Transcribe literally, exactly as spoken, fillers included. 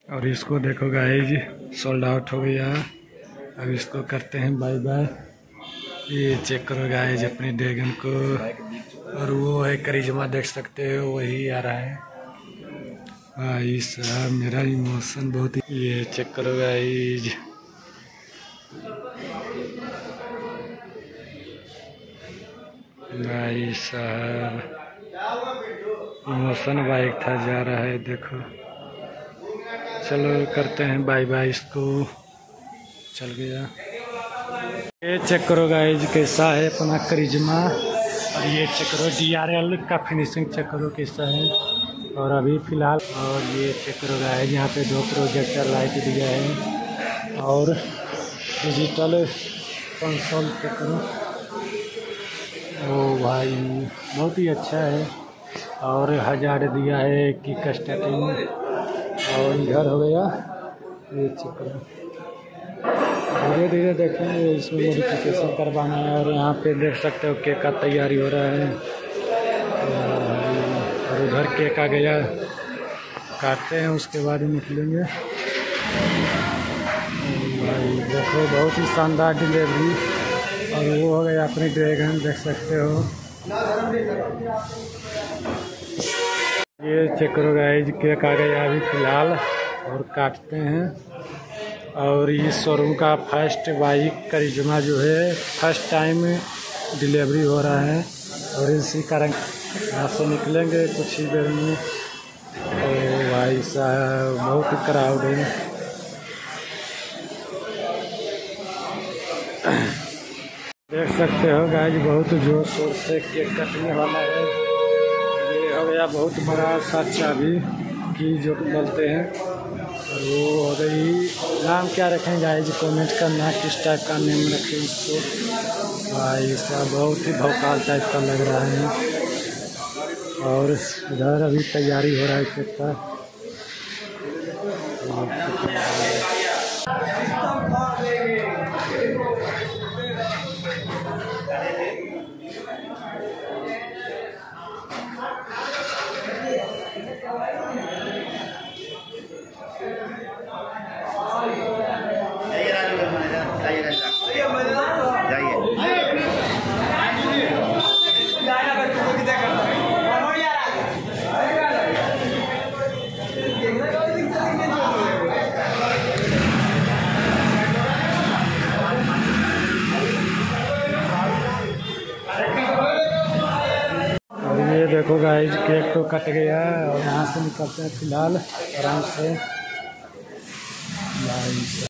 और इसको देखो गाइज सोल्ड आउट हो गया। अब इसको करते हैं बाय बाय। ये चेक करो गाइज अपनी ड्रैगन को। और वो है करिश्मा, देख सकते हो वही आ रहा है भाई साहब। मेरा इमोशन बहुत ही, ये चेक करो गाइज। भाई साहब इमोशन बाइक था जा रहा है, देखो। चलो करते हैं बाय बाय। इसको चल गया। ये चेक करो गाइज कैसा है अपना करिश्मा। और ये चेक करो डी आर एल का फिनिशिंग चेक करो कैसा है। और अभी फिलहाल और ये चेक करो गाइज यहाँ पे दो प्रोजेक्टर लाइट दिया है। और डिजिटल कंसोल चेक करो। ओ भाई बहुत ही अच्छा है। और हजार दिया है कि स्टार्टिंग। और इधर हो गया ये चेक करो। धीरे धीरे देखेंगे इसमें मॉडिफिकेशन करवाना है। और यहाँ पे देख सकते हो केक का तैयारी हो रहा है। और उधर केक आ गया, काटते हैं उसके बाद ही निकलेंगे। भाई देखो बहुत ही शानदार डिलीवरी। और वो हो गया अपनी ड्रैगन, देख सकते हो। ये चेक करो गाइज केक आ गया अभी फिलहाल। और काटते हैं। और इस शोरूम का फर्स्ट बाइक करिश्मा जो है फर्स्ट टाइम डिलीवरी हो रहा है। और इसी कारण यहाँ से निकलेंगे कुछ ही देर में। ओ भाई साहब बहुत ही क्राउड है। देख सकते हो गाइज बहुत जोर शोर से केक कटने वाला है। ये हो गया बहुत बड़ा सा चाबी की जो बोलते हैं। और वो हो गई, नाम क्या रखें गाइज कमेंट करना, किस टाइप का नेम रखें इसको। भाई साहब बहुत ही भौकाल टाइप का लग रहा है। और इधर अभी तैयारी हो रहा है केक का। ये देखो गाइज केक तो कट गया। और यहाँ से निकलते हैं फिलहाल आराम से।